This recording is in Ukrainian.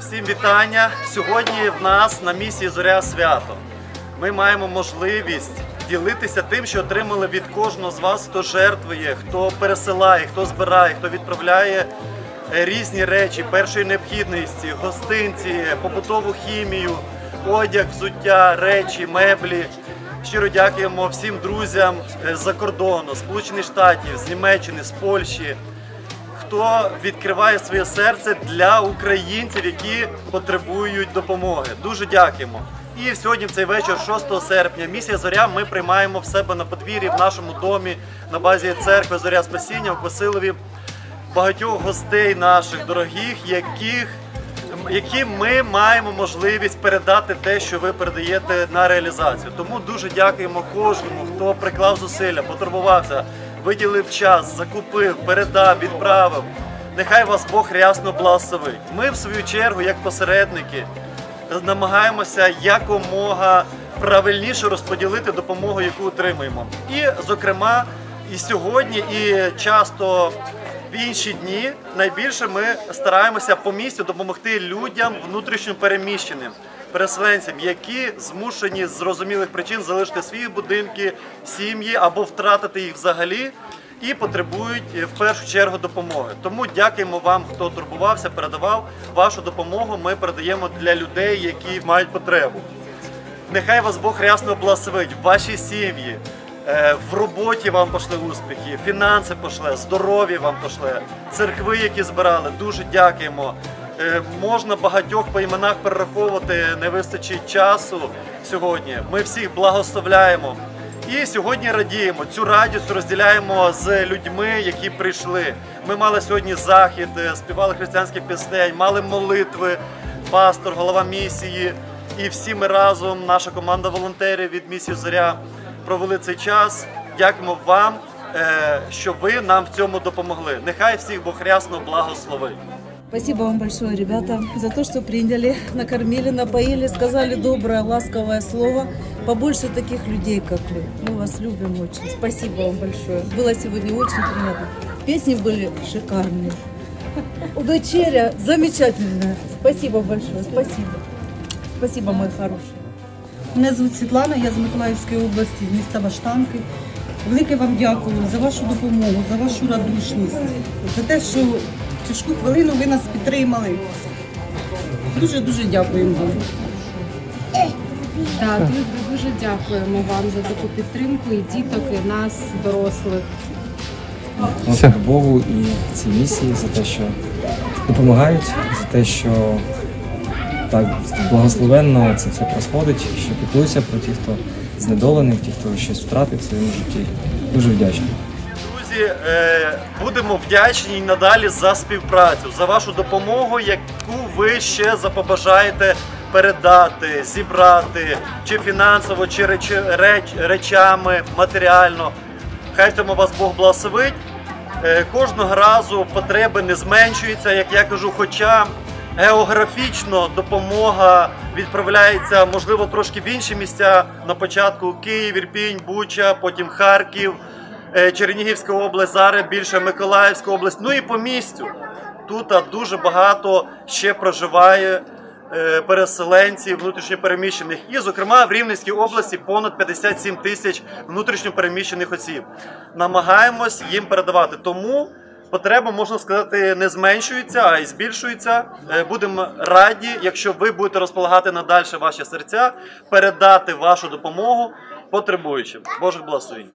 Всім вітання! Сьогодні в нас на місії «Зоря свято». Ми маємо можливість ділитися тим, що отримали від кожного з вас, хто жертвує, хто пересилає, хто збирає, хто відправляє різні речі першої необхідності, гостинці, побутову хімію, одяг, взуття, речі, меблі. Щиро дякуємо всім друзям з-за кордону, Сполучених Штатів, з Німеччини, з Польщі, хто відкриває своє серце для українців, які потребують допомоги. Дуже дякуємо. І сьогодні, в цей вечір, 6 серпня, місія «Зоря» ми приймаємо в себе на подвір'ї, в нашому домі, на базі церкви «Зоря Спасіння» в Косилові багатьох гостей наших дорогих, яким ми маємо можливість передати те, що ви передаєте на реалізацію. Тому дуже дякуємо кожному, хто приклав зусилля, потурбувався, виділив час, закупив, передав, відправив. Нехай вас Бог рясно благословить. Ми, в свою чергу, як посередники, намагаємося якомога правильніше розподілити допомогу, яку отримуємо. І, зокрема, і сьогодні, і часто в інші дні найбільше ми стараємося по місцю допомогти людям внутрішньо переміщеним, переселенцям, які змушені з зрозумілих причин залишити свої будинки, сім'ї або втратити їх взагалі і потребують в першу чергу допомоги. Тому дякуємо вам, хто турбувався, передавав. Вашу допомогу ми передаємо для людей, які мають потребу. Нехай вас Бог рясно благословить, ваші сім'ї, в роботі вам пошле успіхи, фінанси пошле, здоров'я вам пошле, церкви, які збирали, дуже дякуємо. Можна багатьох по іменах перераховувати, не вистачить часу сьогодні. Ми всіх благословляємо. І сьогодні радіємо, цю радість розділяємо з людьми, які прийшли. Ми мали сьогодні захід, співали християнських пісень, мали молитви, пастор, голова місії. І всі ми разом, наша команда волонтерів від місії «Зоря», провели цей час. Дякуємо вам, що ви нам в цьому допомогли. Нехай всіх Бог рясно благословить. Спасибо вам большое, ребята, за то, что приняли, накормили, напоили, сказали доброе, ласковое слово. Побольше таких людей, как вы. Мы вас любим очень. Спасибо вам большое. Было сегодня очень приятно. Песни были шикарные. Вечеря замечательная. Спасибо большое. Спасибо. Спасибо, мой хороший. Мене звуть Світлана, я з Миколаївської області, з міста Баштанки. Велике вам дякую за вашу допомогу, за вашу радушність, за те, що в тяжку хвилину ви нас підтримали. Дуже-дуже дякуємо вам. Так, дуже дякуємо вам за таку підтримку і діток, і нас, дорослих. Дякую Богу і цій місії за те, що допомагають, за те, що так благословенно це все проходить, що піклуються про тих, хто знедолений, тих, хто щось втратив в своєму житті. Дуже вдячний. Друзі, будемо вдячні і надалі за співпрацю, за вашу допомогу, яку ви ще побажаєте передати, зібрати, чи фінансово, чи речами, матеріально. Хай в цьому вас Бог благословить. Кожного разу потреби не зменшуються, як я кажу, хоча географічно допомога відправляється, можливо, трошки в інші місця. На початку Київ, Ірпінь, Буча, потім Харків, Чернігівська область, зараз більше Миколаївська область. Ну і по місцю. Тут дуже багато ще проживає переселенців, внутрішньопереміщених. І, зокрема, в Рівненській області понад 57 тисяч внутрішньопереміщених осіб. Намагаємось їм передавати. Тому потреба, можна сказати, не зменшується, а й збільшується. Будемо раді, якщо ви будете розполагати надальше ваші серця, передати вашу допомогу потребуючим. Божих благословень.